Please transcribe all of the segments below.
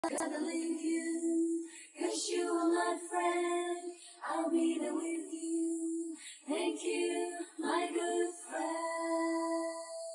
Gotta leave you, 'cause you are my friend. I'll be there with you. Thank you, my good friend.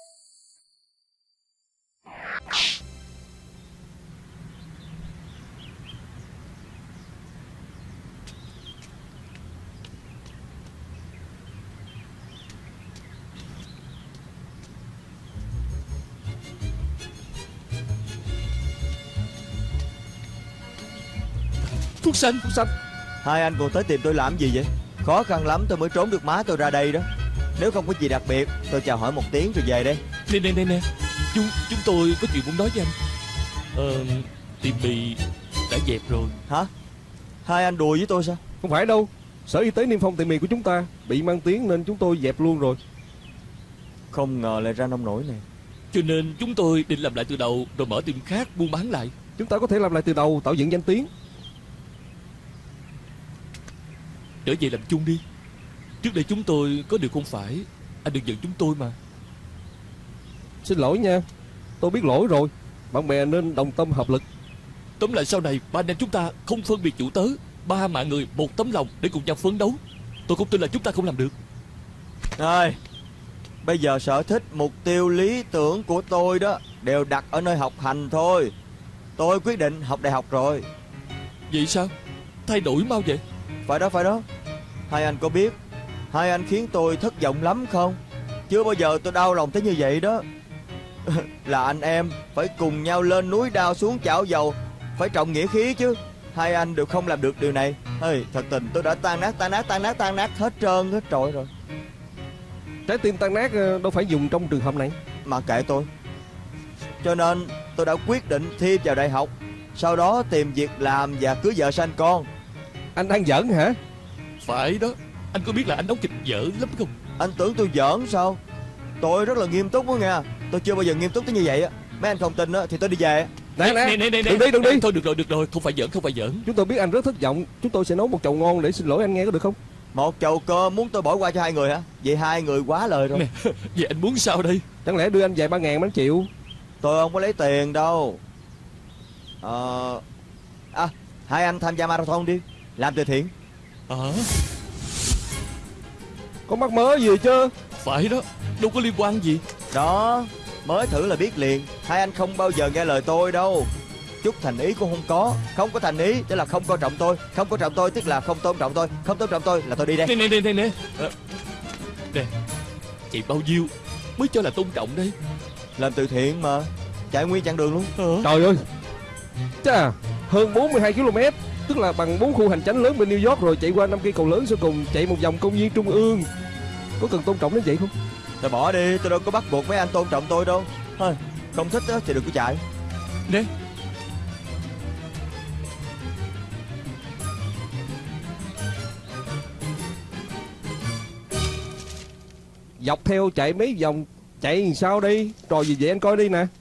Thuốc xanh. Hai anh còn tới tìm tôi làm gì vậy? Khó khăn lắm tôi mới trốn được má tôi ra đây đó. Nếu không có gì đặc biệt, tôi chào hỏi một tiếng rồi về đây. Nè Chúng tôi có chuyện muốn nói với anh. Tiệm mì đã dẹp rồi. Hả? Hai anh đùa với tôi sao? Không phải đâu. Sở y tế niêm phong tiệm mì của chúng ta bị mang tiếng nên chúng tôi dẹp luôn rồi. Không ngờ lại ra nông nổi này. Cho nên chúng tôi định làm lại từ đầu, rồi mở tiệm khác buôn bán lại. Chúng ta có thể làm lại từ đầu, tạo dựng danh tiếng. Trở về làm chung đi. Trước đây chúng tôi có điều không phải. Anh đừng giận chúng tôi mà. Xin lỗi nha, tôi biết lỗi rồi. Bạn bè nên đồng tâm hợp lực. Tóm lại sau này ba anh em chúng ta không phân biệt chủ tớ, ba mạng người một tấm lòng để cùng nhau phấn đấu. Tôi không tin là chúng ta không làm được. Rồi, bây giờ sở thích, mục tiêu, lý tưởng của tôi đó đều đặt ở nơi học hành thôi. Tôi quyết định học đại học rồi. Vậy sao? Thay đổi mau vậy? Phải đó. Hai anh có biết hai anh khiến tôi thất vọng lắm không? Chưa bao giờ tôi đau lòng tới như vậy đó. Là anh em phải cùng nhau lên núi đao xuống chảo dầu, phải trọng nghĩa khí chứ. Hai anh đều không làm được điều này. Thật tình tôi đã tan nát hết trơn hết trọi rồi. Trái tim tan nát đâu phải dùng trong trường hợp này. Mà kệ tôi. Cho nên tôi đã quyết định thi vào đại học, sau đó tìm việc làm và cưới vợ sanh con. Anh đang giỡn hả? Phải đó. Anh có biết là anh đóng kịch dở lắm không? Anh tưởng tôi giỡn sao? Tôi rất là nghiêm túc đó nha. Tôi chưa bao giờ nghiêm túc tới như vậy á. Mấy anh không tin á thì tôi đi về. Nè, đừng đi. Thôi được rồi, không phải giỡn. Chúng tôi biết anh rất thất vọng. Chúng tôi sẽ nấu một chầu ngon để xin lỗi anh, nghe có được không? Một chầu cơm muốn tôi bỏ qua cho hai người hả? Vậy hai người quá lời rồi. Nè, vậy anh muốn sao đây? Chẳng lẽ đưa anh vài 3.000 mà anh chịu? Tôi không có lấy tiền đâu. Hai anh tham gia marathon đi, làm từ thiện. Có mắc mớ gì chứ? Phải đó, đâu có liên quan gì. Đó, mới thử là biết liền. Hai anh không bao giờ nghe lời tôi đâu. Chút thành ý cũng không có. Không có thành ý tức là không coi trọng tôi. Không coi trọng tôi tức là không tôn trọng tôi. Không tôn trọng tôi là tôi đi đây. Nè Nè, chị bao nhiêu mới cho là tôn trọng đây? Làm từ thiện mà, chạy nguyên chặng đường luôn. Trời ơi, chà, hơn 42 km, tức là bằng 4 khu hành chánh lớn bên New York, rồi chạy qua 5 cây cầu lớn, sau cùng chạy một vòng công viên Trung ương. Có cần tôn trọng đến vậy không? Thôi bỏ đi, tôi đâu có bắt buộc mấy anh tôn trọng tôi đâu. Thôi, không thích thì đừng có chạy. Nè, dọc theo chạy mấy vòng, chạy làm sao đi? Trò gì vậy anh coi đi nè.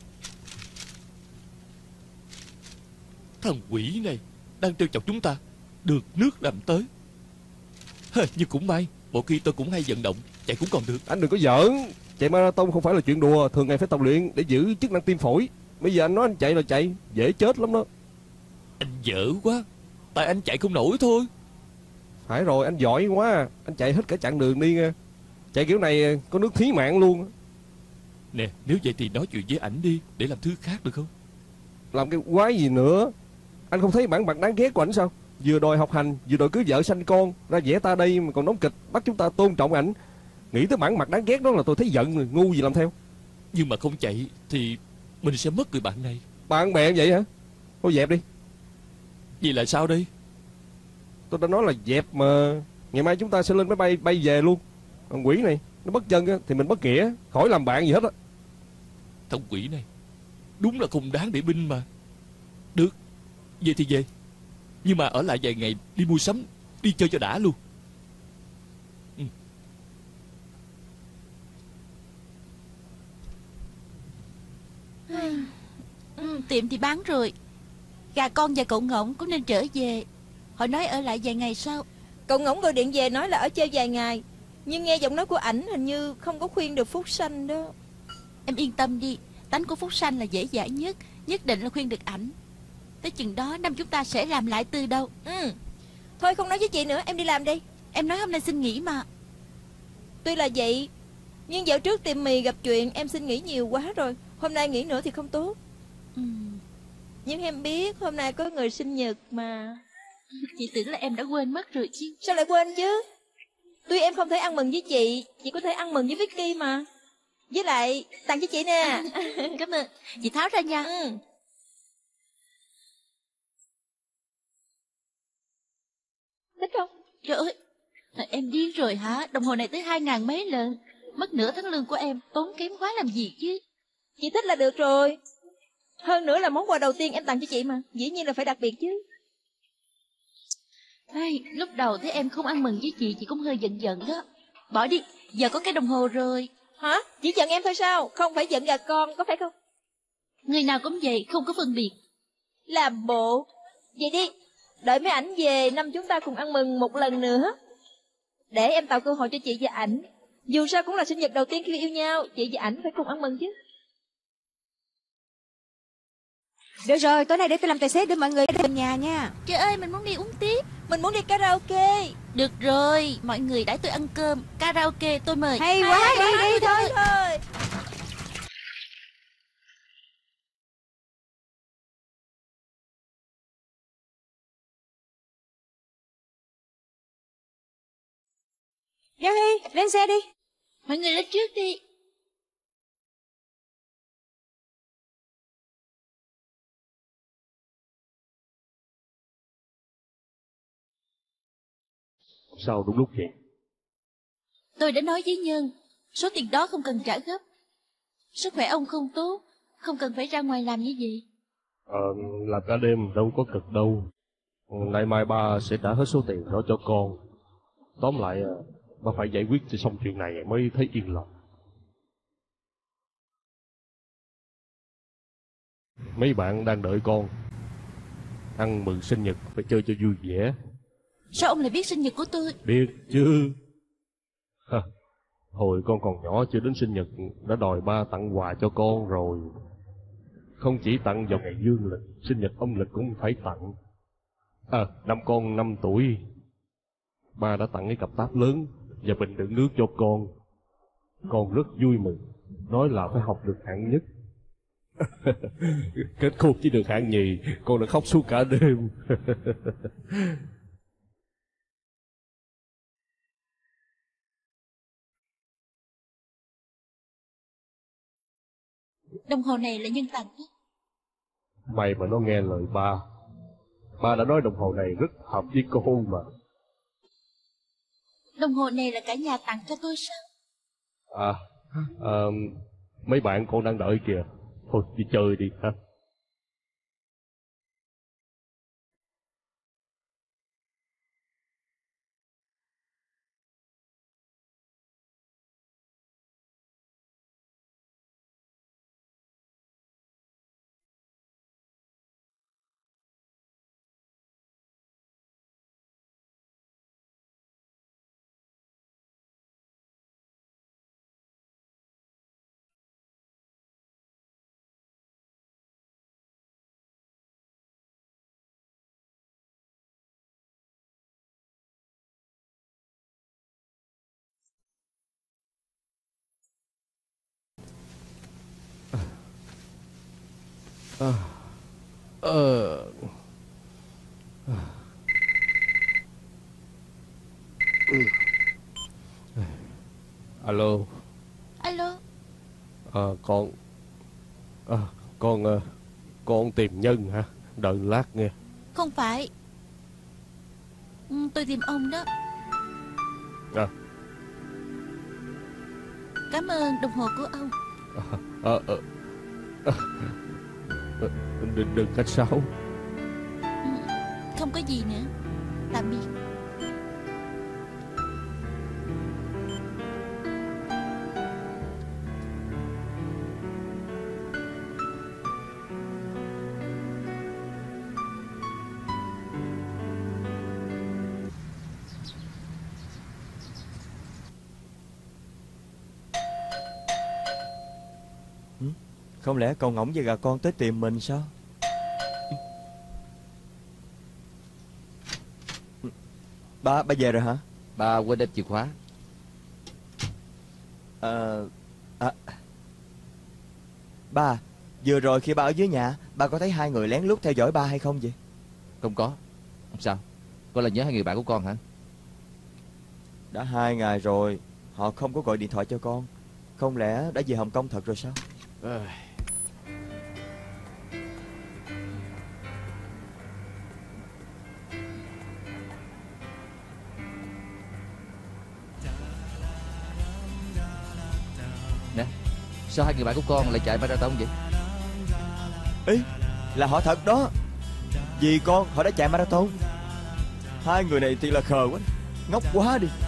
thằng quỷ này đang trêu chọc chúng ta, được nước làm tới. Nhưng cũng may, một khi tôi cũng hay vận động, chạy cũng còn được. Anh đừng có giỡn, chạy marathon không phải là chuyện đùa, thường ngày phải tập luyện để giữ chức năng tim phổi. Bây giờ anh nói anh chạy là chạy, dễ chết lắm đó. Anh dở quá, tại anh chạy không nổi thôi. Phải rồi, anh giỏi quá, anh chạy hết cả chặng đường đi nha. Chạy kiểu này có nước thí mạng luôn. Nè, nếu vậy thì nói chuyện với ảnh đi, để làm thứ khác được không? Làm cái quái gì nữa? Anh không thấy bản mặt đáng ghét của ảnh sao? Vừa đòi học hành, vừa đòi cưới vợ sanh con, ra vẽ ta đây mà còn đóng kịch bắt chúng ta tôn trọng ảnh. Nghĩ tới bản mặt đáng ghét đó là tôi thấy giận rồi, ngu gì làm theo. Nhưng mà không chạy thì mình sẽ mất người bạn này. Bạn bè vậy hả? Thôi dẹp đi. Vì là sao đây? Tôi đã nói là dẹp mà. Ngày mai chúng ta sẽ lên máy bay bay về luôn. Thằng quỷ này nó bất chân thì mình bất nghĩa, khỏi làm bạn gì hết á. Thằng quỷ này đúng là không đáng để binh mà. Được, về thì về, nhưng mà ở lại vài ngày đi mua sắm, đi chơi cho đã luôn. Tiệm thì bán rồi. Gà con và cậu Ngỗng cũng nên trở về. Họ nói ở lại vài ngày sau. Cậu Ngỗng gọi điện về nói là ở chơi vài ngày, nhưng nghe giọng nói của ảnh hình như không có khuyên được Phúc Sanh đó. Em yên tâm đi, tánh của Phúc Sanh là dễ dãi nhất, nhất định là khuyên được ảnh. Tới chừng đó năm chúng ta sẽ làm lại từ đâu. Thôi không nói với chị nữa, em đi làm đi. Em nói hôm nay xin nghỉ mà. Tuy là vậy, nhưng dạo trước tiệm mì gặp chuyện, em xin nghỉ nhiều quá rồi. Hôm nay nghỉ nữa thì không tốt. Nhưng em biết hôm nay có người sinh nhật mà. Chị tưởng là em đã quên mất rồi chứ. Sao lại quên chứ? Tuy em không thể ăn mừng với chị có thể ăn mừng với Vicky mà. Với lại tặng cho chị nè. Cảm ơn. Chị tháo ra nha. Thích không? Trời ơi, em điên rồi hả? Đồng hồ này tới 2.000 mấy lần. Mất nửa tháng lương của em, tốn kém quá làm gì chứ. Chị thích là được rồi. Hơn nữa là món quà đầu tiên em tặng cho chị mà, dĩ nhiên là phải đặc biệt chứ. Lúc đầu thấy em không ăn mừng với chị cũng hơi giận giận đó. Bỏ đi, giờ có cái đồng hồ rồi. Hả? Chỉ giận em thôi sao? Không phải giận gà con, có phải không? Người nào cũng vậy, không có phân biệt. Làm bộ. Vậy đi, đợi mấy ảnh về, năm chúng ta cùng ăn mừng một lần nữa. Để em tạo cơ hội cho chị và ảnh. Dù sao cũng là sinh nhật đầu tiên khi yêu nhau, chị và ảnh phải cùng ăn mừng chứ. Được rồi, tối nay để tôi làm tài xế đưa mọi người đến nhà nha. Trời ơi, mình muốn đi uống tiếp. Mình muốn đi karaoke. Được rồi, mọi người đãi tôi ăn cơm. Karaoke tôi mời. Hay quá, đi thôi. Gary, lên xe đi. Mọi người lên trước đi. Sao đúng lúc vậy? Tôi đã nói với Nhân, số tiền đó không cần trả gấp. Sức khỏe ông không tốt, không cần phải ra ngoài làm như vậy. Làm cả đêm đâu có cực đâu. Nay mai ba sẽ trả hết số tiền đó cho con. Tóm lại, ba phải giải quyết cho xong chuyện này mới thấy yên lòng. Mấy bạn đang đợi con. Ăn mừng sinh nhật phải chơi cho vui vẻ. Sao ông lại biết sinh nhật của tôi? Biết chứ. Hồi con còn nhỏ chưa đến sinh nhật đã đòi ba tặng quà cho con rồi. Không chỉ tặng vào ngày dương lịch, sinh nhật âm lịch cũng phải tặng. Năm con 5 tuổi, ba đã tặng cái cặp táp lớn và bình đựng nước cho con. Con rất vui mừng, nói là phải học được hạng nhất. Kết cục chỉ được hạng nhì, con đã khóc suốt cả đêm. Đồng hồ này là Nhân tặng đó. Mày mà nó nghe lời ba. Ba đã nói đồng hồ này rất hợp với cô mà. Đồng hồ này là cả nhà tặng cho tôi sao? Mấy bạn con đang đợi kìa. Thôi đi chơi đi ha. Alo. Alo. Con tìm Nhân hả? Đợi lát nghe. Không phải. Tôi tìm ông đó. Cảm ơn đồng hồ của ông. Đừng khách sáo. Không có gì nữa. Tạm biệt. Không lẽ cậu ngỗng và gà con tới tìm mình sao? Ba về rồi hả? Ba quên đem chìa khóa. Ba, vừa rồi khi ba ở dưới nhà, ba có thấy hai người lén lút theo dõi ba hay không vậy? Không có. Sao? Con là nhớ hai người bạn của con hả? Đã 2 ngày rồi, họ không có gọi điện thoại cho con. Không lẽ đã về Hồng Kông thật rồi sao? Nè, sao hai người bạn của con lại chạy marathon vậy? Ý, là họ thật đó. Vì con, họ đã chạy marathon. Hai người này thì là khờ quá, ngốc quá đi.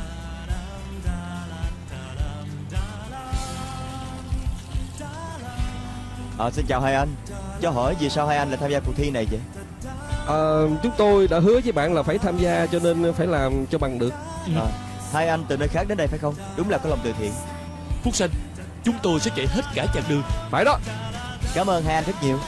Xin chào hai anh. Cho hỏi vì sao hai anh lại tham gia cuộc thi này vậy? Chúng tôi đã hứa với bạn là phải tham gia, cho nên phải làm cho bằng được. Hai anh từ nơi khác đến đây phải không? Đúng là có lòng từ thiện. Phúc Sanh, chúng tôi sẽ chạy hết cả chặng đường. Phải đó. Cảm ơn hai anh rất nhiều.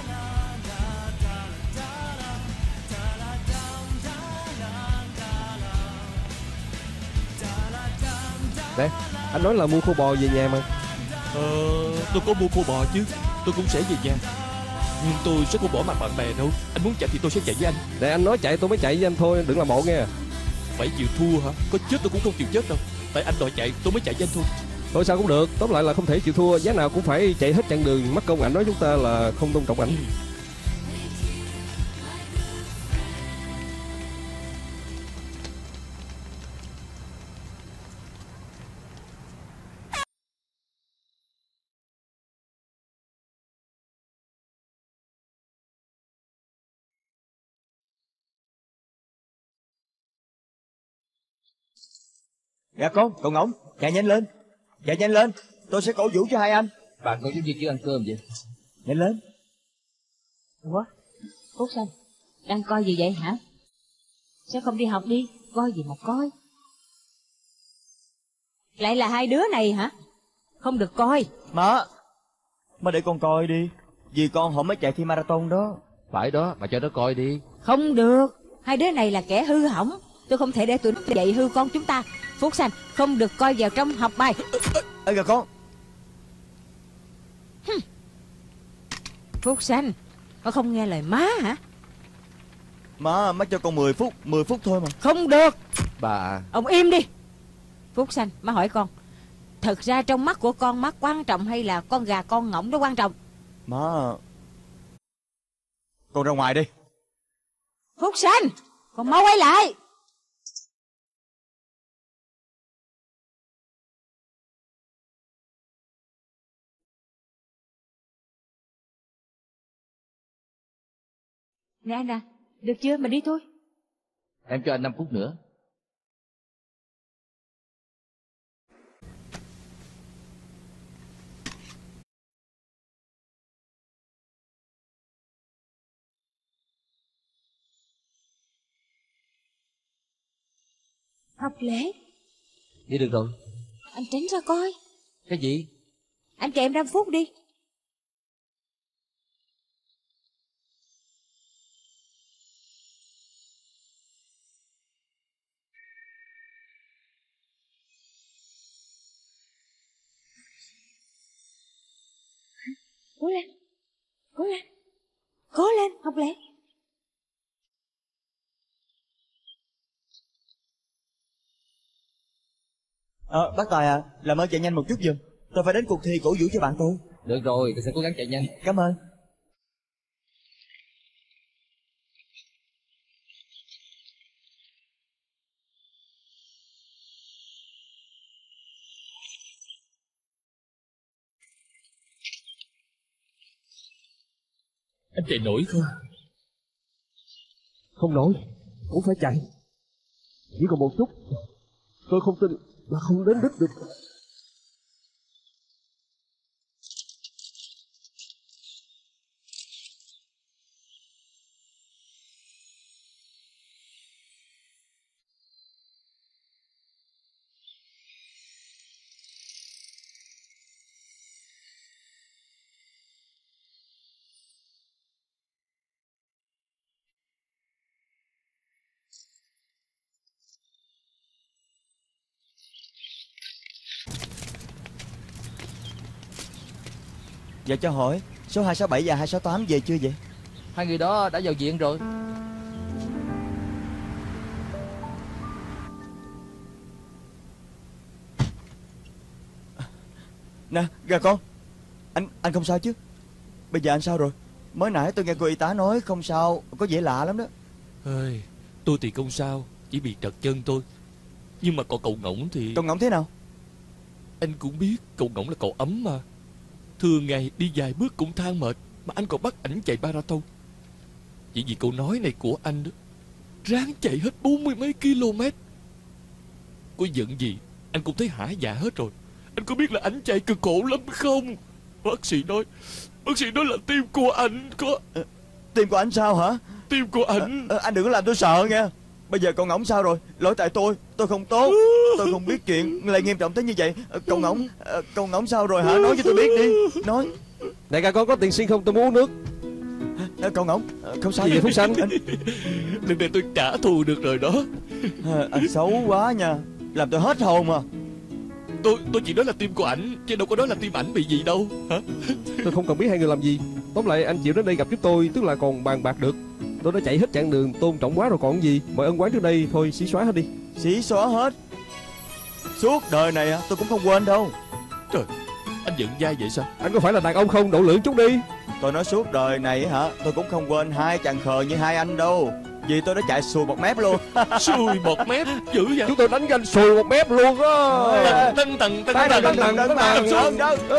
Nè, anh nói là mua khô bò về nhà mà. Tôi có mua khô bò chứ. Tôi cũng sẽ về nhà. Nhưng tôi sẽ không bỏ mặt bạn bè đâu. Anh muốn chạy thì tôi sẽ chạy với anh. Để anh nói chạy tôi mới chạy với anh thôi, đừng làm bộ nghe. Phải chịu thua hả? Có chết tôi cũng không chịu chết đâu. Tại anh đòi chạy tôi mới chạy với anh thôi. Thôi sao cũng được, tóm lại là không thể chịu thua. Giá nào cũng phải chạy hết chặng đường. Mất công ảnh nói chúng ta là không tôn trọng ảnh. Dạ con, cậu ngỗng, chạy nhanh lên. Chạy nhanh lên, tôi sẽ cổ vũ cho hai anh. Bạn con giống như chưa ăn cơm vậy. Nhanh lên. Ủa, Phúc Sanh, đang coi gì vậy hả? Sao không đi học đi, coi gì mà coi. Lại là hai đứa này hả? Không được coi. Má để con coi đi. Vì con họ mới chạy thi marathon đó. Phải đó, bà cho nó coi đi. Không được, hai đứa này là kẻ hư hỏng. Tôi không thể để tụi nó dạy hư con chúng ta. Phúc Sanh, không được coi vào trong học bài. Ê kìa con. Phúc Sanh, con không nghe lời má hả? Má cho con 10 phút thôi mà. Không được. Bà... Ông im đi. Phúc Sanh, má hỏi con, thật ra trong mắt của con, mắt quan trọng hay là con gà con ngỗng đó quan trọng? Má, con ra ngoài đi. Phúc Sanh, con mau quay lại. Nè anh à, được chưa, mình đi thôi. Em cho anh 5 phút nữa. Học lễ. Đi được rồi. Anh tránh ra coi. Cái gì? Anh cho em 5 phút đi. Cố lên. Cố lên. Cố lên, học lễ. Bác Tài à, làm ơn chạy nhanh một chút giùm. Tôi phải đến cuộc thi cổ vũ cho bạn tôi. Được rồi, tôi sẽ cố gắng chạy nhanh. Cảm ơn. Anh chạy nổi không? Không nổi, cũng phải chạy. Chỉ còn một chút. Tôi không tin là không đến đích được. Dạ cho hỏi, số 267 và 268 về chưa vậy? Hai người đó đã vào viện rồi. Nè, gà con. Anh không sao chứ? Bây giờ anh sao rồi? Mới nãy tôi nghe cô y tá nói không sao, có vẻ lạ lắm đó. Ơi, tôi thì không sao, chỉ bị trật chân tôi. Nhưng mà còn cậu Ngỗng thì... Cậu Ngỗng thế nào? Anh cũng biết cậu Ngỗng là cậu ấm mà. Thường ngày đi vài bước cũng than mệt, mà anh còn bắt ảnh chạy marathon. Chỉ vì câu nói này của anh đó, ráng chạy hết 40 mấy km. Có giận gì anh cũng thấy hả dạ hết rồi. Anh có biết là ảnh chạy cực khổ lắm không? Bác sĩ nói là tim của anh có... Tim của anh sao hả? Tim của anh... Anh đừng có làm tôi sợ nha. Bây giờ cậu Ngỗng sao rồi? Lỗi tại tôi không tốt. Tôi không biết chuyện lại nghiêm trọng tới như vậy. Cậu Ngỗng sao rồi hả? Nói cho tôi biết đi. Nói. Này gà con có tiền xin không? Tôi muốn uống nước. Cậu Ngỗng, không sao gì vậy Phúc Sanh? Lần này tôi trả thù được rồi đó. Anh xấu quá nha, làm tôi hết hồn mà. Tôi chỉ nói là tim của ảnh, chứ đâu có nói là tim ảnh bị gì đâu hả? Tôi không cần biết hai người làm gì. Tóm lại anh chịu đến đây gặp chúng tôi, tức là còn bàn bạc được. Tôi đã chạy hết chặng đường, tôn trọng quá rồi còn gì. Mọi ân oán trước đây thôi xí xóa hết đi. Xí xóa hết? Suốt đời này tôi cũng không quên đâu. Trời, anh giận dai vậy sao? Anh có phải là đàn ông không? Độ lượng chút đi. Tôi nói suốt đời này hả, tôi cũng không quên hai chàng khờ như hai anh đâu. Vì tôi đã chạy xùi một mép luôn. Xùi một mép? Dữ vậy? Chúng tôi đánh ganh xùi một mép luôn đó. Tân tầng xuống.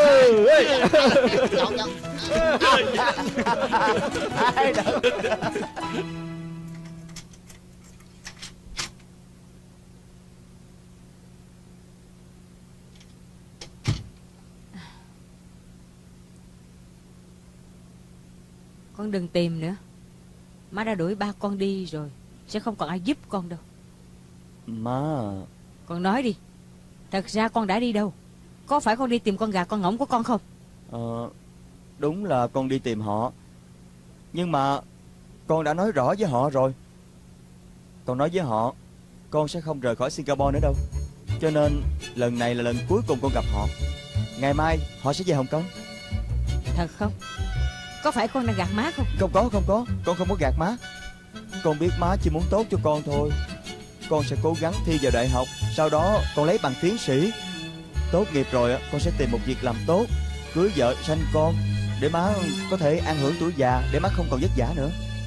Con đừng tìm nữa. Má đã đuổi ba con đi rồi, sẽ không còn ai giúp con đâu. Má, Con nói đi, thật ra con đã đi đâu? Có phải con đi tìm con gà con ngỗng của con không? Đúng là con đi tìm họ. Nhưng mà con đã nói rõ với họ rồi. Con nói với họ con sẽ không rời khỏi Singapore nữa đâu. Cho nên lần này là lần cuối cùng con gặp họ. Ngày mai họ sẽ về Hồng Kông. Thật không? Có phải con đang gạt má không? Không có. Con không có gạt má. Con biết má chỉ muốn tốt cho con thôi. Con sẽ cố gắng thi vào đại học, sau đó con lấy bằng tiến sĩ. Tốt nghiệp rồi con sẽ tìm một việc làm tốt, cưới vợ sanh con, để má có thể an hưởng tuổi già, để má không còn vất vả nữa.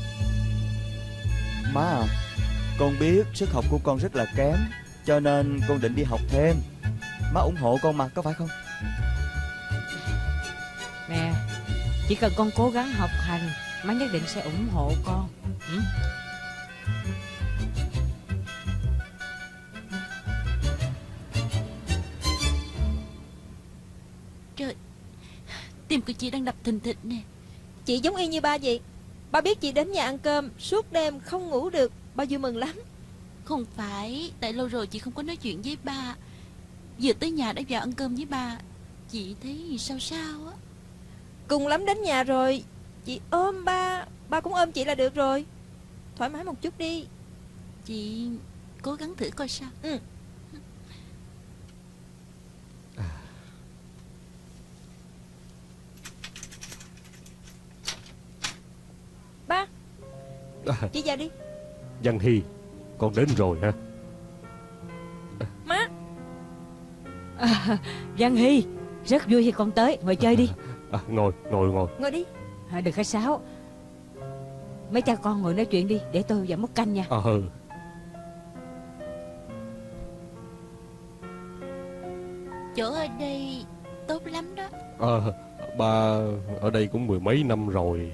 Má à, con biết sức học của con rất là kém, cho nên con định đi học thêm. Má ủng hộ con mà, có phải không? Nè, chỉ cần con cố gắng học hành, má nhất định sẽ ủng hộ con. Trời, tim của chị đang đập thình thịch nè. Chị giống y như ba vậy. Ba biết chị đến nhà ăn cơm suốt đêm không ngủ được, ba vui mừng lắm. Không phải, tại lâu rồi chị không có nói chuyện với ba. Vừa tới nhà đã vào ăn cơm với ba, chị thấy sao sao á. Cùng lắm đến nhà rồi chị ôm ba, ba cũng ôm chị là được rồi. Thoải mái một chút đi. Chị cố gắng thử coi sao. Ba, chị vào đi. Văn Hy, con đến rồi hả? Má. Văn Hy, rất vui khi con tới, ngồi chơi đi. Ngồi Ngồi đi. Đừng khách sáo. Mấy cha con ngồi nói chuyện đi, để tôi vào múc canh nha. Chỗ ở đây tốt lắm đó. Ba ở đây cũng mười mấy năm rồi.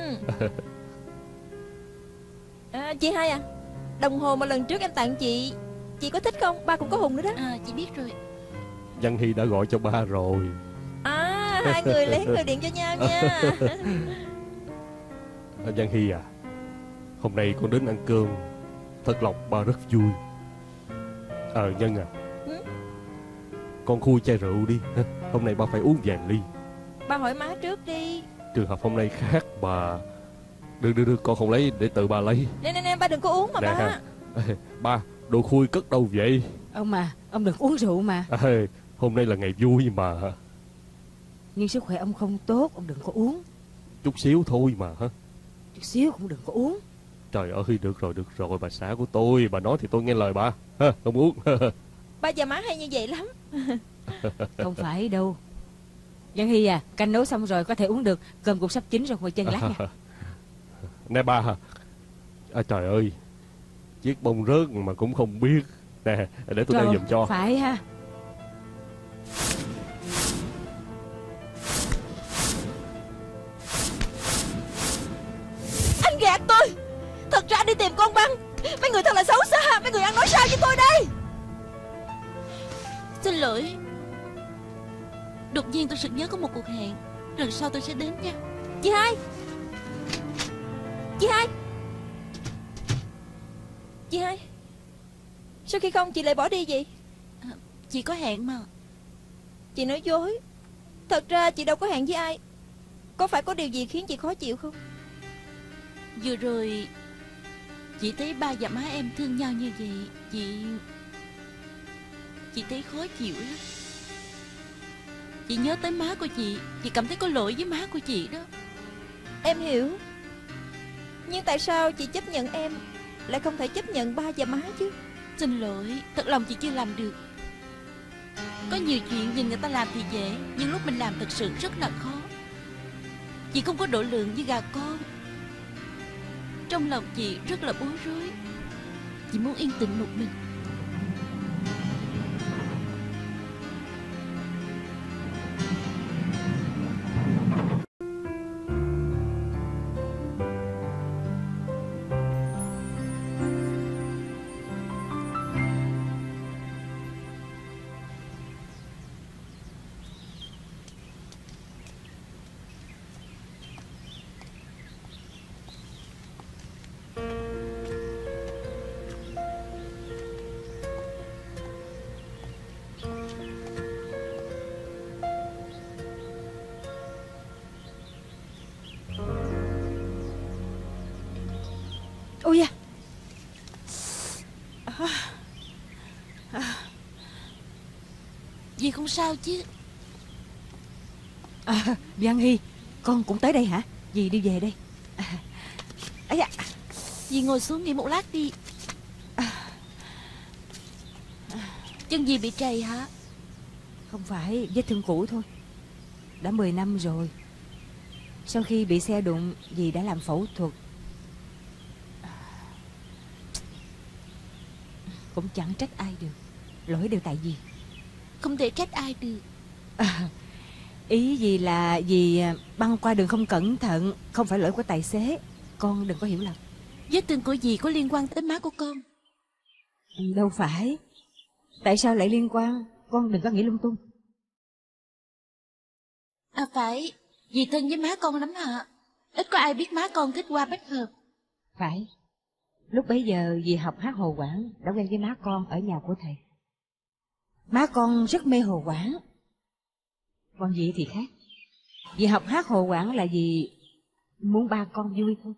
Chị hai à, đồng hồ mà lần trước em tặng chị có thích không? Ba cũng có Hùng nữa đó. Chị biết rồi. Văn Hy đã gọi cho ba rồi. Hai người lén người điện cho nhau nha. Văn Hy à, hôm nay con đến ăn cơm, thật lòng ba rất vui. Nhân à, con khui chai rượu đi. Hôm nay ba phải uống vài ly. Ba hỏi má trước đi. Trường hợp hôm nay khác bà. Được, con không lấy, để tự bà lấy. Nè, ba đừng có uống mà ba. Ba, đồ khui cất đâu vậy? Ông đừng uống rượu mà. Hôm nay là ngày vui mà. Nhưng sức khỏe ông không tốt, ông đừng có uống. Chút xíu thôi mà hả? Chút xíu cũng đừng có uống. Trời ơi, được rồi, bà xã của tôi, bà nói thì tôi nghe lời bà. Ha, không uống. Ba và má hay như vậy lắm. Không phải đâu. Văn Hy à, canh nấu xong rồi có thể uống được. Cơm cũng sắp chín rồi, ngồi chân lát nha. Nè ba, trời ơi, chiếc bông rớt mà cũng không biết. Nè, để tôi đeo giùm cho. Phải ha. Anh gạt tôi. Thật ra đi tìm con băng. Mấy người thật là xấu xa. Mấy người ăn nói sao với tôi đây? Xin lỗi. Đột nhiên tôi sực nhớ có một cuộc hẹn. Lần sau tôi sẽ đến nha. Chị hai. Chị hai. Chị hai. Sao khi không chị lại bỏ đi vậy? Chị có hẹn mà. Chị nói dối. Thật ra chị đâu có hẹn với ai. Có phải có điều gì khiến chị khó chịu không? Vừa rồi chị thấy ba và má em thương nhau như vậy. Chị thấy khó chịu lắm. Chị nhớ tới má của chị cảm thấy có lỗi với má của chị đó. Em hiểu. Nhưng tại sao chị chấp nhận em lại không thể chấp nhận ba và má chứ? Xin lỗi, thật lòng chị chưa làm được. Có nhiều chuyện nhìn người ta làm thì dễ, nhưng lúc mình làm thật sự rất là khó. Chị không có độ lượng như gà con. Trong lòng chị rất là bối rối. Chị muốn yên tĩnh một mình. Ôi da. Dì không sao chứ? Văn Hy, con cũng tới đây hả? Dì đi về đây. Ấy da. Dì ngồi xuống nghỉ một lát đi. Chân dì bị trầy hả? Không phải, vết thương cũ thôi. Đã 10 năm rồi. Sau khi bị xe đụng, dì đã làm phẫu thuật. Cũng chẳng trách ai được. Lỗi đều tại dì. Không thể trách ai được. Ý dì là dì băng qua đường không cẩn thận, không phải lỗi của tài xế. Con đừng có hiểu lầm. Vết thương của dì có liên quan tới má của con? Đâu phải. Tại sao lại liên quan? Con đừng có nghĩ lung tung. À phải, dì thân với má con lắm hả? Ít có ai biết má con thích Hoa Bách Hợp. Phải. Lúc bấy giờ dì học hát hồ quảng, đã quen với má con ở nhà của thầy. Má con rất mê hồ quảng. Còn dì thì khác. Dì học hát hồ quảng là vì muốn ba con vui thôi.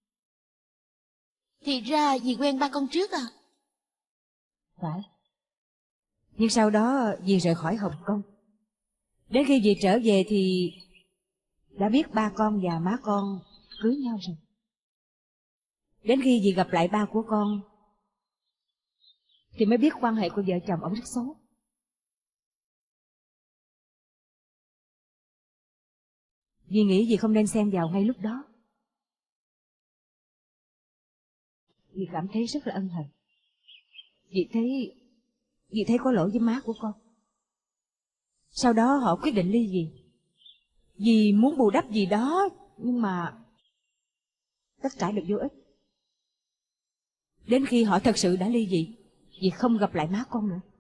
Thì ra dì quen ba con trước à? Phải. Nhưng sau đó dì rời khỏi Hồng Kông. Đến khi dì trở về thì đã biết ba con và má con cưới nhau rồi. Đến khi dì gặp lại ba của con thì mới biết quan hệ của vợ chồng ông rất xấu. Dì nghĩ dì không nên xen vào ngay lúc đó. Dì cảm thấy rất là ân hận. Dì thấy có lỗi với má của con. Sau đó họ quyết định ly dị. Dì muốn bù đắp gì đó, nhưng mà tất cả đều vô ích. Đến khi họ thật sự đã ly dị, dì không gặp lại má con nữa.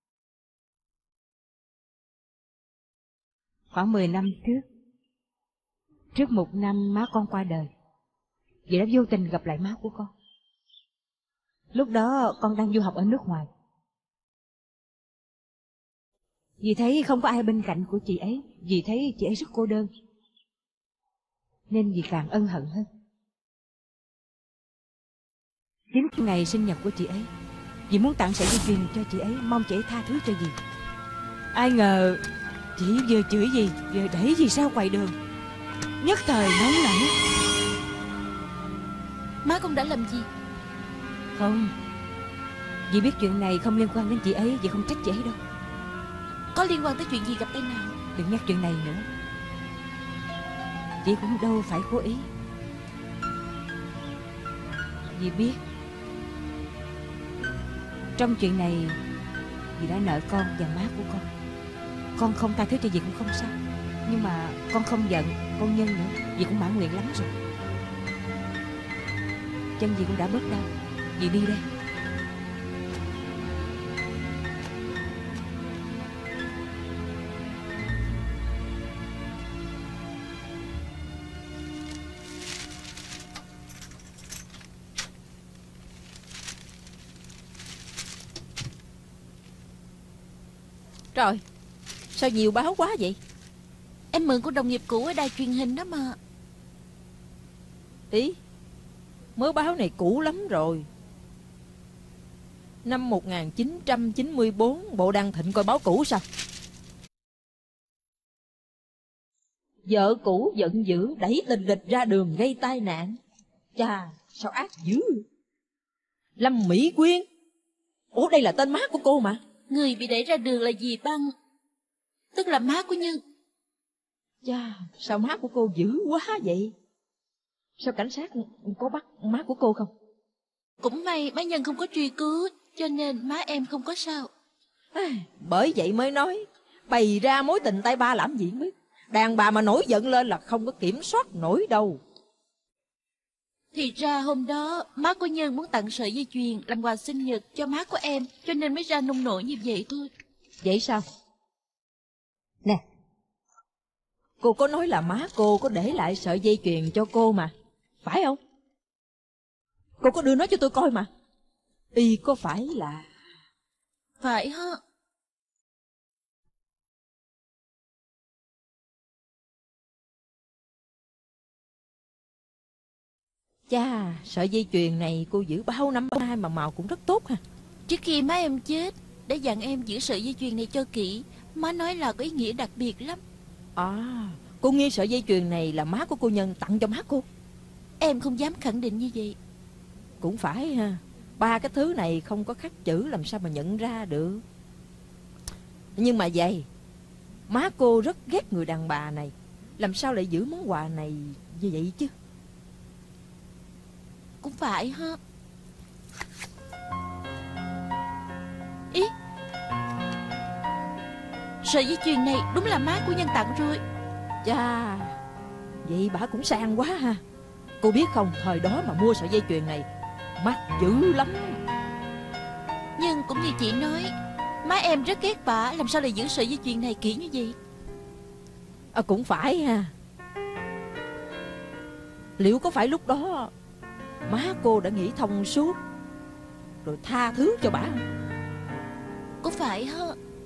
Khoảng 10 năm trước 1 năm má con qua đời, dì đã vô tình gặp lại má của con. Lúc đó con đang du học ở nước ngoài. Dì thấy không có ai bên cạnh của chị ấy, dì thấy chị ấy rất cô đơn, nên dì càng ân hận hơn. Đến ngày sinh nhật của chị ấy, dì muốn tặng sợi dây chuyền cho chị ấy, mong chị ấy tha thứ cho dì. Ai ngờ Chị vừa chửi gì vừa đẩy gì sau quầy đường, nhất thời nóng nảy. Má con đã làm gì? Không, dì biết chuyện này không liên quan đến chị ấy, dì không trách chị ấy đâu. Có liên quan tới chuyện gì gặp tai nạn? Đừng nhắc chuyện này nữa. Chị cũng đâu phải cố ý. Dì biết trong chuyện này dì đã nợ con và má của con. Con không tha thứ cho dì cũng không sao, nhưng mà con không giận con Nhân nữa. Dì cũng mãn nguyện lắm rồi. Chân dì cũng đã bớt đau. Dì đi đây. Trời, sao nhiều báo quá vậy? Em mượn của đồng nghiệp cũ ở đài truyền hình đó mà. Ý, mớ báo này cũ lắm rồi. Năm 1994 bộ đăng thịnh coi báo cũ sao? Vợ cũ giận dữ đẩy tình địch ra đường gây tai nạn. Chà, sao ác dữ. Lâm Mỹ Quyên. Ủa, đây là tên má của cô mà. Người bị đẩy ra đường là dì Băng, tức là má của Nhân. Chà, sao má của cô dữ quá vậy? Sao cảnh sát có bắt má của cô không? Cũng may má Nhân không có truy cứu, cho nên má em không có sao. Bởi vậy mới nói bày ra mối tình tay ba làm gì biết. Đàn bà mà nổi giận lên là không có kiểm soát nổi đâu. Thì ra hôm đó má của Nhân muốn tặng sợi dây chuyền làm quà sinh nhật cho má của em, cho nên mới ra nông nổi như vậy thôi. Vậy sao? Nè, cô có nói là má cô có để lại sợi dây chuyền cho cô mà, phải không? Cô có đưa nó cho tôi coi mà. Y có phải là... Phải hả? Chà, sợi dây chuyền này cô giữ bao năm bao nay mà màu cũng rất tốt ha. Trước khi má em chết, để dặn em giữ sợi dây chuyền này cho kỹ. Má nói là có ý nghĩa đặc biệt lắm. À, cô nghi sợi dây chuyền này là má của cô Nhân tặng cho má cô? Em không dám khẳng định như vậy. Cũng phải ha. Ba cái thứ này không có khắc chữ làm sao mà nhận ra được. Nhưng mà vậy, má cô rất ghét người đàn bà này. Làm sao lại giữ món quà này như vậy chứ? Cũng phải ha. Ý, sợi dây chuyền này đúng là má của Nhân tặng rồi. Chà, vậy bà cũng sang quá ha. Cô biết không, thời đó mà mua sợi dây chuyền này mắc dữ lắm. Nhưng cũng như chị nói, má em rất ghét bà, làm sao lại giữ sợi dây chuyền này kỹ như vậy? Cũng phải ha. Liệu có phải lúc đó má cô đã nghĩ thông suốt rồi tha thứ cho bà không? Có phải hả?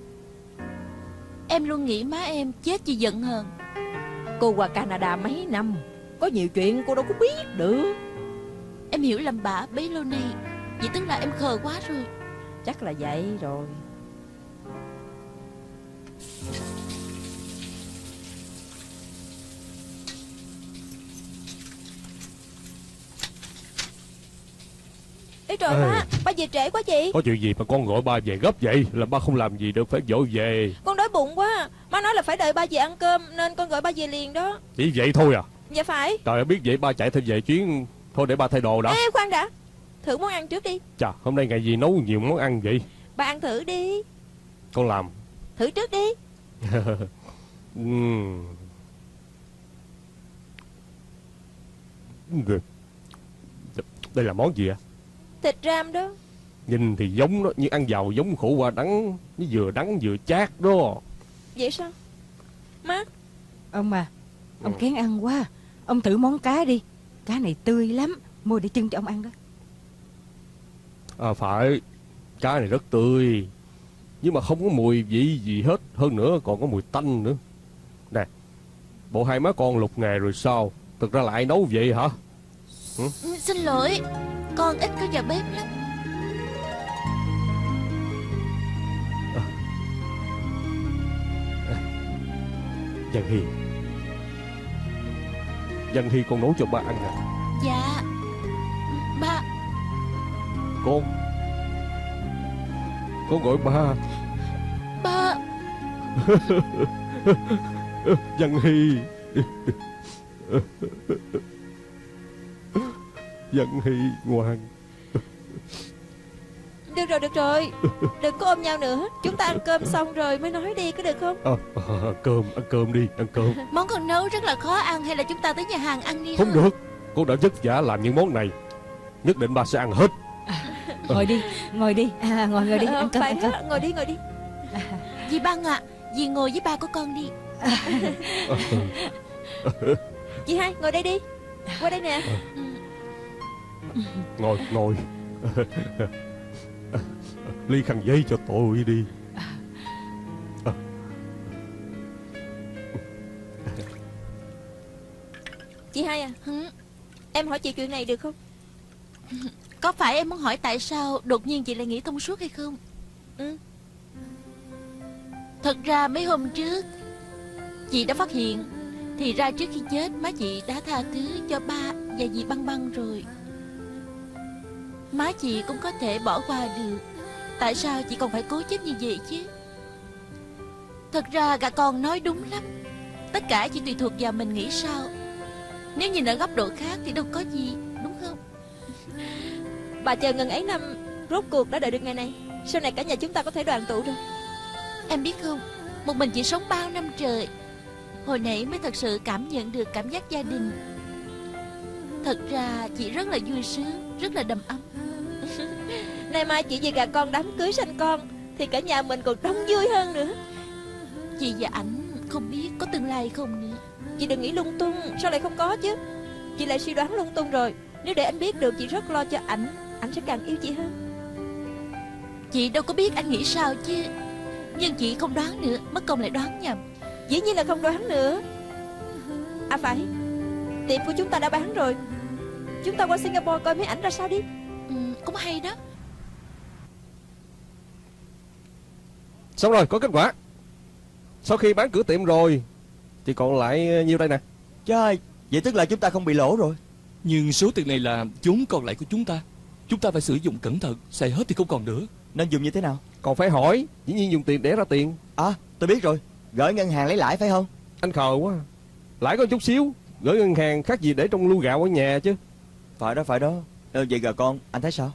Em luôn nghĩ má em chết vì giận hờn. Cô qua Canada mấy năm, có nhiều chuyện cô đâu có biết được. Em hiểu lầm bà bấy lâu nay. Vậy tức là em khờ quá rồi. Chắc là vậy rồi. Ê trời, ba về trễ quá chị. Có chuyện gì mà con gọi ba về gấp vậy? Là ba không làm gì được phải vội về. Con đói bụng quá. Má nói là phải đợi ba về ăn cơm, nên con gọi ba về liền đó. Chỉ vậy thôi à? Dạ phải. Trời ơi, biết vậy ba chạy thêm về chuyến. Thôi để ba thay đồ đã. Ê khoan đã, thử món ăn trước đi. Chà, hôm nay ngày gì nấu nhiều món ăn vậy? Ba ăn thử đi. Con làm. Thử trước đi. Đây là món gì ạ? Thịt ram đó. Nhìn thì giống đó, nhưng ăn vào giống khổ qua đắng. Vừa đắng vừa chát đó. Vậy sao? Má. Ông à, ông kén ăn quá. Ông thử món cá đi. Cá này tươi lắm, mua để trưng cho ông ăn đó. À phải, cá này rất tươi, nhưng mà không có mùi vị gì hết. Hơn nữa còn có mùi tanh nữa. Nè, bộ hai má con lục nghề rồi sao? Thực ra là ai nấu vậy hả? Xin lỗi, con ít có vào bếp lắm. Văn Hy, Văn Hy con nấu cho ba ăn à? Dạ. Ba. Con gọi ba. Ba. Văn Hy. Văn Hy ngoan. Được rồi. Đừng có ôm nhau nữa. Chúng ta ăn cơm xong rồi mới nói đi, có được không? Ăn cơm đi, ăn cơm. Món con nấu rất là khó ăn, hay là chúng ta tới nhà hàng ăn đi? Không được, con đã vất vả làm những món này, nhất định ba sẽ ăn hết. Ngồi đi. Ngồi đi, ăn cơm, phải ăn cơm. đó, ngồi đi. Dì Băng ạ, dì ngồi với ba của con đi. Chị Hai, ngồi đây đi. Qua đây nè. Ngồi. Ly khăn giấy cho tôi đi. Chị Hai à, em hỏi chị chuyện này được không? Có phải em muốn hỏi tại sao đột nhiên chị lại nghĩ thông suốt hay không? Thật ra mấy hôm trước chị đã phát hiện, thì ra trước khi chết má chị đã tha thứ cho ba và dì Băng Băng rồi. Má chị cũng có thể bỏ qua được, tại sao chị còn phải cố chấp như vậy chứ? Thật ra gà con nói đúng lắm, tất cả chỉ tùy thuộc vào mình nghĩ sao. Nếu nhìn ở góc độ khác thì đâu có gì, đúng không? Bà chờ ngần ấy năm, rốt cuộc đã đợi được ngày này. Sau này cả nhà chúng ta có thể đoàn tụ rồi. Em biết không, một mình chị sống bao năm trời, hồi nãy mới thật sự cảm nhận được cảm giác gia đình. Thật ra chị rất là vui sướng, rất là đầm ấm. Nay mai chị về gà con đám cưới sanh con thì cả nhà mình còn đông vui hơn nữa. Chị và ảnh không biết có tương lai không nữa. Chị đừng nghĩ lung tung, sao lại không có chứ? Chị lại suy đoán lung tung rồi. Nếu để anh biết được chị rất lo cho ảnh sẽ càng yêu chị hơn. Chị đâu có biết anh nghĩ sao chứ. Nhưng chị không đoán nữa, mất công lại đoán nhầm. Dĩ nhiên là không đoán nữa. À phải, tiệm của chúng ta đã bán rồi. Chúng ta qua Singapore coi mấy ảnh ra sao đi. Cũng hay đó. Xong rồi, có kết quả. Sau khi bán cửa tiệm rồi thì còn lại nhiêu đây nè? Trời, vậy tức là chúng ta không bị lỗ rồi. Nhưng số tiền này là vốn còn lại của chúng ta. Chúng ta phải sử dụng cẩn thận, xài hết thì không còn nữa. Nên dùng như thế nào? Còn phải hỏi, dĩ nhiên dùng tiền để ra tiền. À, tôi biết rồi. Gửi ngân hàng lấy lãi phải không? Anh khờ quá. Lãi có chút xíu, gửi ngân hàng khác gì để trong lu gạo ở nhà chứ. Phải đó. Vậy gà con, anh thấy sao?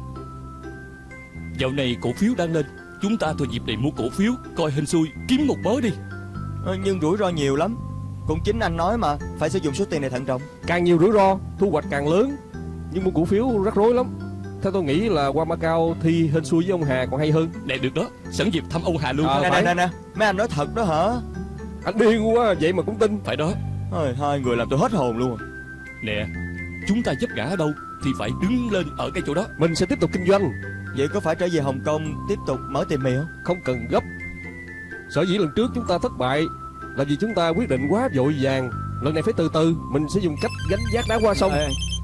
Dạo này cổ phiếu đang lên, chúng ta thừa dịp này mua cổ phiếu, coi hên xui, kiếm một mớ đi. Nhưng rủi ro nhiều lắm. Cũng chính anh nói mà, phải sử dụng số tiền này thận trọng. Càng nhiều rủi ro, thu hoạch càng lớn. Nhưng mua cổ phiếu rắc rối lắm. Theo tôi nghĩ là qua Macau thi hên xui với ông Hà còn hay hơn. Nè được đó, sẵn dịp thăm ông Hà luôn. Nè, mấy anh nói thật đó hả? Anh điên quá, vậy mà cũng tin. Phải đó. Hai người làm tôi hết hồn luôn. Nè, chúng ta vấp ngã ở đâu thì phải đứng lên ở cái chỗ đó. Mình sẽ tiếp tục kinh doanh. Vậy có phải trở về Hồng Kông tiếp tục mở tiệm mì không? Không cần gấp. Sở dĩ lần trước chúng ta thất bại là vì chúng ta quyết định quá vội vàng. Lần này phải từ từ. Mình sẽ dùng cách gánh vác đá qua sông.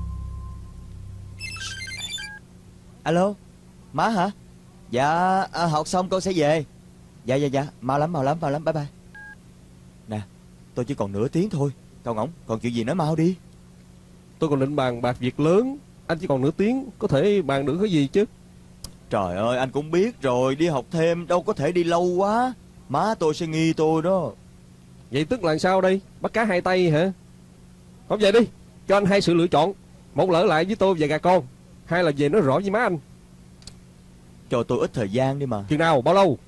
Alo, má hả? Dạ, học xong con sẽ về. Dạ, mau lắm, bye bye. Nè, tôi chỉ còn nửa tiếng thôi. Cậu Ngỗng, còn chuyện gì nói mau đi. Tôi còn định bàn bạc việc lớn. Anh chỉ còn nửa tiếng, có thể bàn được cái gì chứ? Trời ơi, anh cũng biết rồi, đi học thêm đâu có thể đi lâu quá. Má tôi sẽ nghi tôi đó. Vậy tức là sao đây? Bắt cá hai tay hả? Không về đi, cho anh hai sự lựa chọn. Một là ở lại với tôi và gà con, hai là về nói rõ với má anh. Cho tôi ít thời gian đi mà. Chừng nào, bao lâu?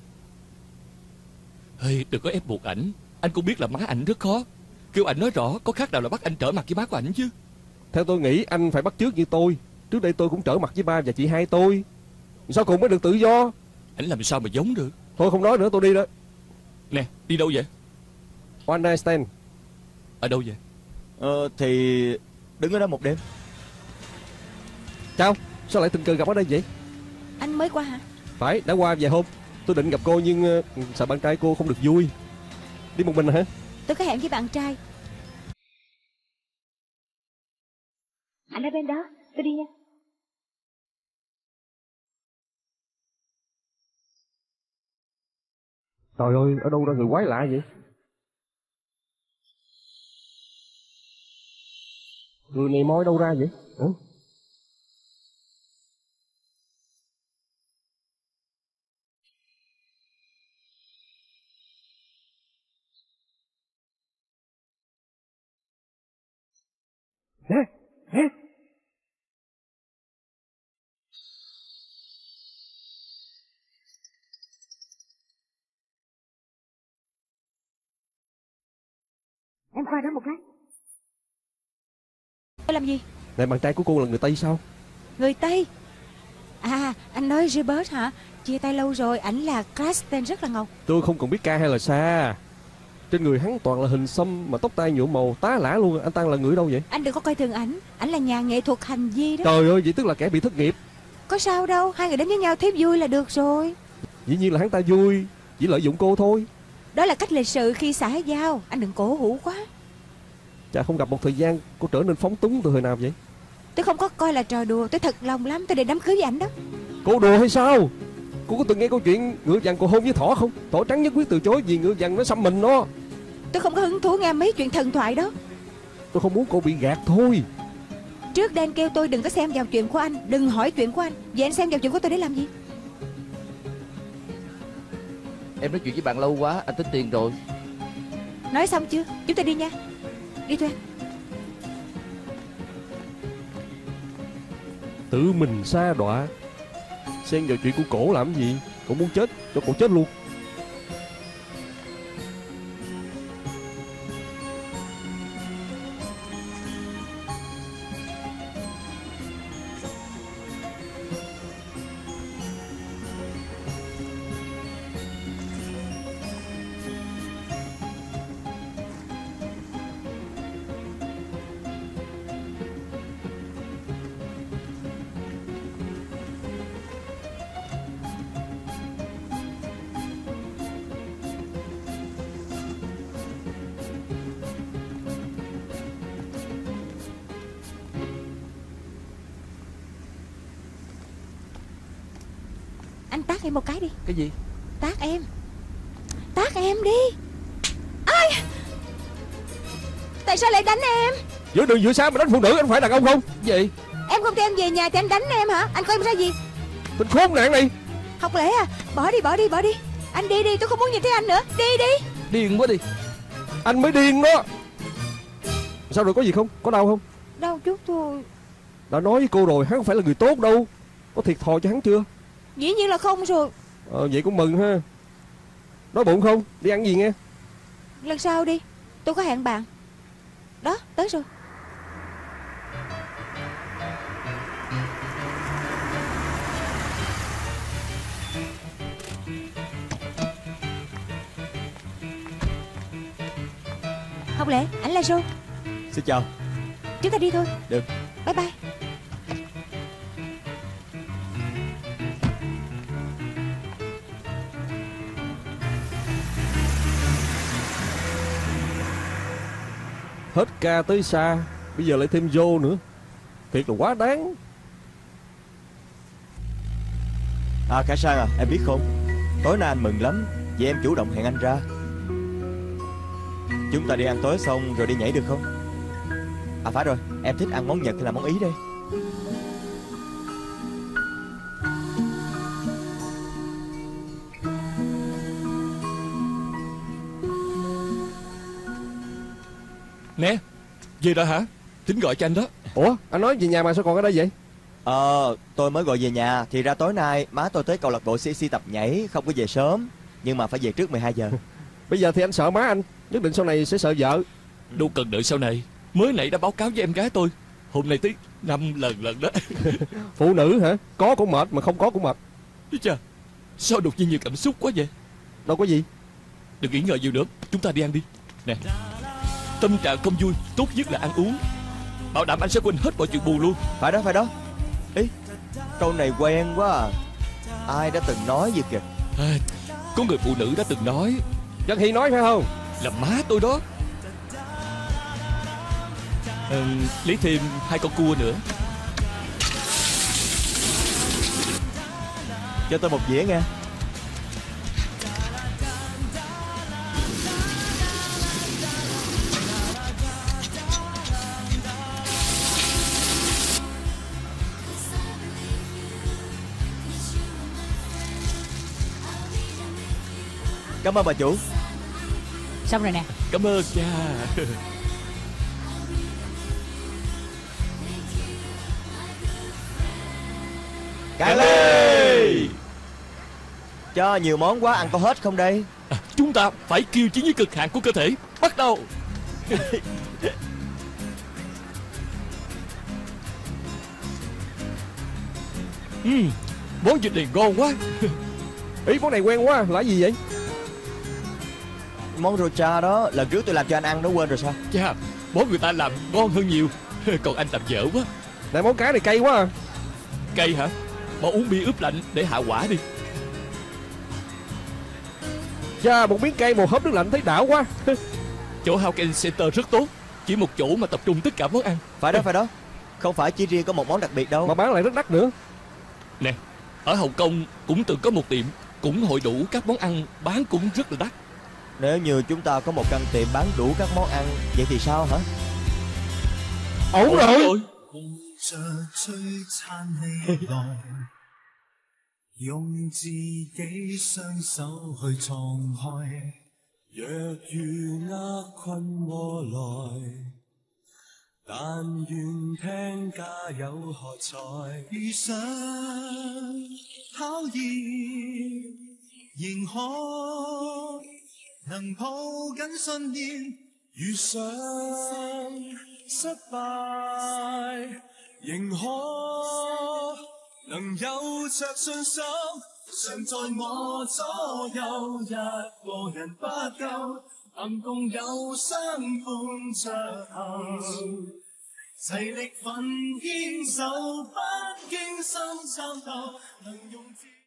Đừng có ép buộc ảnh. Anh cũng biết là má ảnh rất khó. Kêu ảnh nói rõ, có khác nào là bắt anh trở mặt với má của ảnh chứ. Theo tôi nghĩ anh phải bắt chước như tôi. Trước đây tôi cũng trở mặt với ba và chị hai tôi. Sao cùng mới được tự do? Ảnh làm sao mà giống được. Thôi không nói nữa, tôi đi đó. Nè, đi đâu vậy? One night stand. Ở đâu vậy? Thì đứng ở đó một đêm. Sao lại tình cờ gặp ở đây vậy? Anh mới qua hả? Phải, đã qua vài hôm. Tôi định gặp cô nhưng sợ bạn trai cô không được vui. Đi một mình hả? Tôi có hẹn với bạn trai. Anh ở bên đó, tôi đi nha. Trời ơi, ở đâu ra người quái lạ vậy? Người này moi đâu ra vậy? Hả? Nè, nè. Em qua đó một cái. Để làm gì? Này, bạn trai của cô là người Tây sao? Người Tây? À, anh nói Robert hả? Chia tay lâu rồi, ảnh là Kristen rất là ngầu. Tôi không còn biết ca hay là xa. Trên người hắn toàn là hình xăm mà tóc tai nhuộm màu tá lả luôn. Anh ta là người đâu vậy? Anh đừng có coi thường ảnh là nhà nghệ thuật hành vi đó. Trời ơi, vậy tức là kẻ bị thất nghiệp. Có sao đâu, hai người đến với nhau thấy vui là được rồi. Dĩ nhiên là hắn ta vui, chỉ lợi dụng cô thôi. Đó là cách lịch sự khi xã giao. Anh đừng cổ hủ quá. Chả không gặp một thời gian cô trở nên phóng túng từ hồi nào vậy? Tôi không có coi là trò đùa. Tôi thật lòng lắm, tôi để đám cưới với ảnh đó. Cô đùa hay sao? Cô có từng nghe câu chuyện ngựa vằn cầu hôn với thỏ không? Thỏ trắng nhất quyết từ chối vì ngựa vằn nó xăm mình nó. Tôi không có hứng thú nghe mấy chuyện thần thoại đó. Tôi không muốn cô bị gạt thôi. Trước đây anh kêu tôi đừng có xem vào chuyện của anh, đừng hỏi chuyện của anh. Vậy anh xem vào chuyện của tôi để làm gì? Em nói chuyện với bạn lâu quá, anh tính tiền rồi. Nói xong chưa? Chúng ta đi nha. Đi thôi. Tự mình sa đọa, xen vào chuyện của cổ làm gì? Cổ muốn chết, cho cổ chết luôn. Anh tát em một cái đi. Cái gì? Tát em. Tát em đi. Ai? Tại sao lại đánh em? Giữa đường giữa xa mà đánh phụ nữ, anh phải đàn ông không? Gì? Em không cho em về nhà thì anh đánh em hả? Anh coi em ra gì? Tên khốn nạn này. Học lễ à? Bỏ đi, bỏ đi, bỏ đi. Anh đi đi, tôi không muốn nhìn thấy anh nữa. Đi đi. Điên quá đi. Anh mới điên đó. Sao rồi, có gì không? Có đau không? Đau chút thôi. Đã nói với cô rồi, hắn không phải là người tốt đâu. Có thiệt thòi cho hắn chưa? Dĩ nhiên là không rồi. Vậy cũng mừng ha. Đói bụng không? Đi ăn gì nghe. Lần sau đi. Tôi có hẹn bạn. Đó, tới rồi. Học lễ, ảnh là Joe. Xin chào. Chúng ta đi thôi. Được. Bye bye. Hết ca tới xa, bây giờ lại thêm vô nữa. Thiệt là quá đáng. Khải Sang à, em biết không, tối nay anh mừng lắm vì em chủ động hẹn anh ra. Chúng ta đi ăn tối xong rồi đi nhảy được không? À phải rồi, em thích ăn món Nhật hay là món Ý đây? Nè, về rồi hả? Tính gọi cho anh đó. Ủa, anh nói về nhà mà sao còn ở đây vậy? Tôi mới gọi về nhà. Thì ra tối nay má tôi tới câu lạc bộ CC tập nhảy, không có về sớm. Nhưng mà phải về trước 12 giờ. Bây giờ thì anh sợ má anh, nhất định sau này sẽ sợ vợ. Đâu cần đợi sau này. Mới nãy đã báo cáo với em gái tôi. Hôm nay tới 5 lần đó. Phụ nữ hả? Có cũng mệt mà không có cũng mệt. Thấy chưa? Sao đột nhiên nhiều cảm xúc quá vậy? Đâu có gì. Đừng nghĩ ngợi nhiều nữa. Chúng ta đi ăn đi. Nè, tâm trạng không vui, tốt nhất là ăn uống. Bảo đảm anh sẽ quên hết mọi chuyện buồn luôn. Phải đó, phải đó. Ý, câu này quen quá à. Ai đã từng nói gì kìa? Có người phụ nữ đã từng nói. Dân Hy nói phải không? Là má tôi đó. Lấy thêm 2 con cua nữa. Cho tôi một dĩa nghe. Cảm ơn bà chủ. Xong rồi nè. Cảm ơn cha. Cạn ly. Cho nhiều món quá, ăn có hết không đây? Chúng ta phải kiêu chiến với cực hạn của cơ thể. Bắt đầu. Món vịt này ngon quá. Ý, món này quen quá, là gì vậy? Món rocha đó, lần trước tôi làm cho anh ăn đó, quên rồi sao? Cha, món người ta làm ngon hơn nhiều. Còn anh làm dở quá. Này, món cá này cay quá à. Cay hả? Bỏ uống bia ướp lạnh để hạ quả đi. Cha, một miếng cay, một hớp nước lạnh thấy đảo quá. Chỗ Hawken Center rất tốt. Chỉ một chỗ mà tập trung tất cả món ăn. Phải đó, phải đó. Không phải chỉ riêng có một món đặc biệt đâu. Mà bán lại rất đắt nữa. Nè, ở Hồng Kông cũng từng có một tiệm, cũng hội đủ các món ăn, bán cũng rất là đắt. Nếu như chúng ta có một căn tiệm bán đủ các món ăn, vậy thì sao hả? Ổn rồi. 着璀璨氣來，用自己雙手去創開。若遇厄困禍來，但願聽加油喝彩。遇上考驗，仍可能抱緊信念。遇上失敗。仍可能有着信心，常在我左右，一個人不夠，能共友相伴着行，齊力奮牽手，不驚心顫抖，能用。